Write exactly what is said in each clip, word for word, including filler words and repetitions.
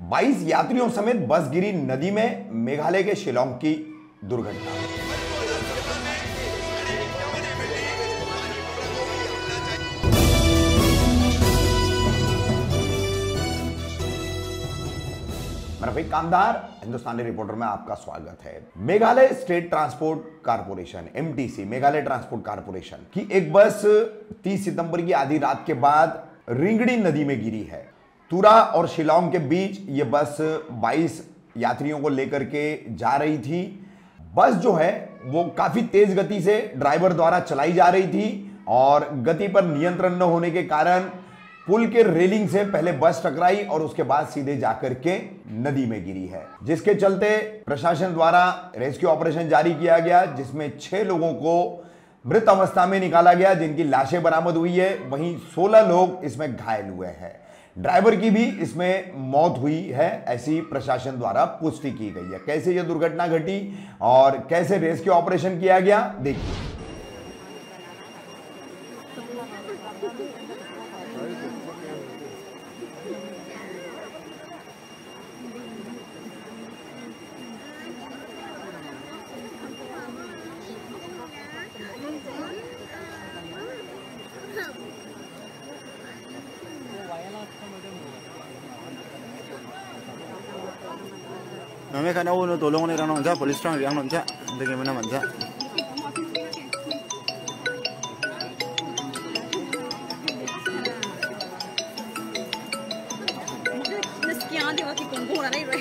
बाईस यात्रियों समेत बस गिरी नदी में, मेघालय के शिलोंग की दुर्घटना। मैं रफीक कामदार, हिंदुस्तानी रिपोर्टर में आपका स्वागत है। Meghalaya state transport corporation M T C, Meghalaya transport corporation की एक बस तीस सितंबर की आधी रात के बाद रिंगड़ी नदी में गिरी है। तुरा और शिलोंग के बीच ये बस बाईस यात्रियों को लेकर के जा रही थी। बस जो है वो काफी तेज गति से ड्राइवर द्वारा चलाई जा रही थी और गति पर नियंत्रण न होने के कारण पुल के रेलिंग से पहले बस टकराई और उसके बाद सीधे जाकर के नदी में गिरी है, जिसके चलते प्रशासन द्वारा रेस्क्यू ऑपरेशन जारी किया गया, जिसमें छह लोगों को मृत अवस्था में निकाला गया, जिनकी लाशें बरामद हुई है। वहीं सोलह लोग इसमें घायल हुए हैं। ड्राइवर की भी इसमें मौत हुई है, ऐसी प्रशासन द्वारा पुष्टि की गई है। कैसे यह दुर्घटना घटी और कैसे रेस्क्यू ऑपरेशन किया गया, देखिए। Nami kan awal nu tolong ni orang nonja, polis orang yang nonja, dengan mana nonja. Sekian dia waktu kumpul ada ini.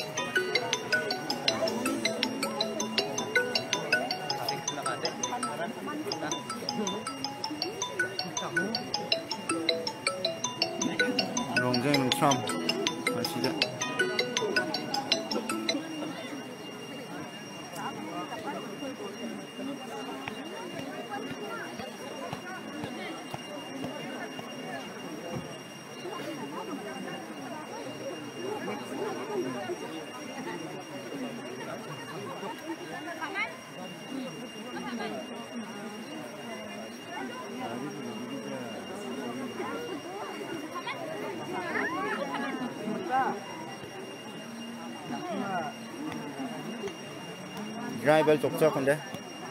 Rongjeng Nongtram, masih ada. Driver cocok kan deh.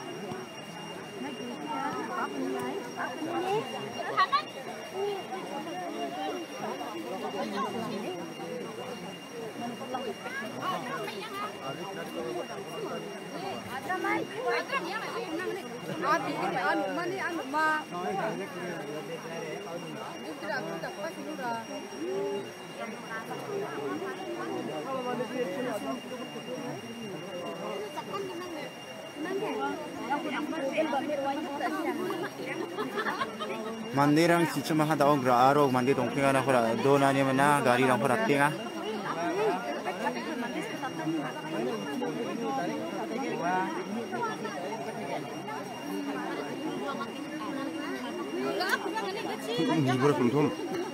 Mandirang si cuma hata orang gerarok mandi tongking ada kora dona ni mana gari orang kora tinga. Libur kontrol.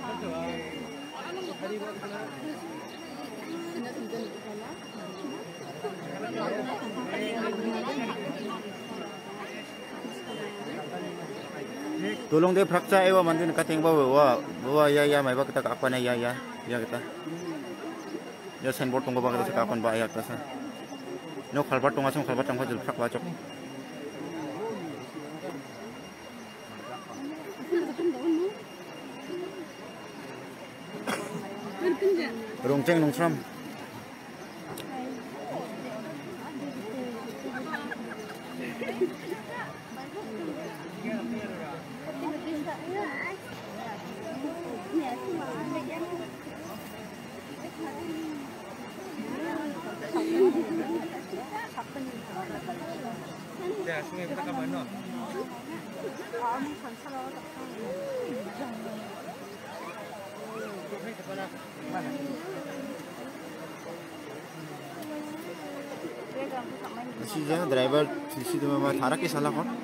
Tolong dia periksa ewa mandi nak kating bawa bawa ya ya mai kita kapan ya ya ya kita ya signboard tunggu bawa kita kapan bawa ya kita sa no kalbar tunggu asam kalbar tunggu jul prak wajok Rongjeng Nongtram Ya, sungai kita ke mana? Sisi driver sisi tu memang thara ke salah kon.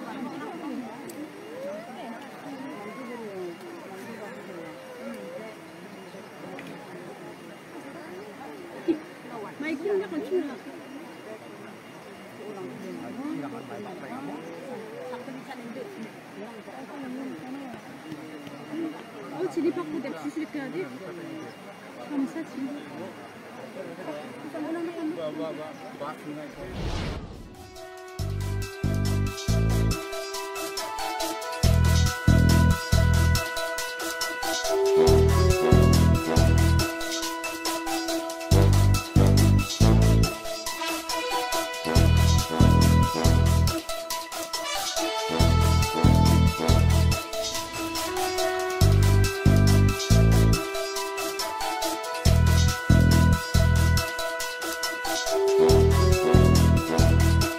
Oh, tu n'es pas pour des petits secrets. Comme ça, tu bak bak bak